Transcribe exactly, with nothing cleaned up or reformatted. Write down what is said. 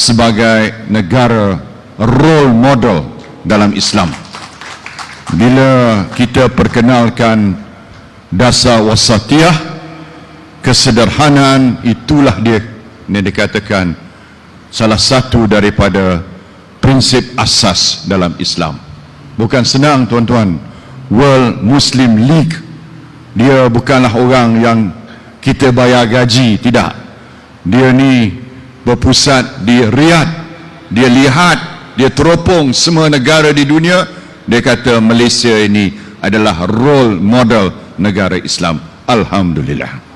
sebagai negara role model dalam Islam. Bila kita perkenalkan dasar wasatiyah, kesederhanaan, itulah dia yang dikatakan salah satu daripada prinsip asas dalam Islam. Bukan senang tuan-tuan. World Muslim League, dia bukanlah orang yang kita bayar gaji, tidak. Dia ni berpusat di Riyadh. Dia lihat, dia teropong semua negara di dunia. Dia kata Malaysia ini adalah role model negara Islam. Alhamdulillah.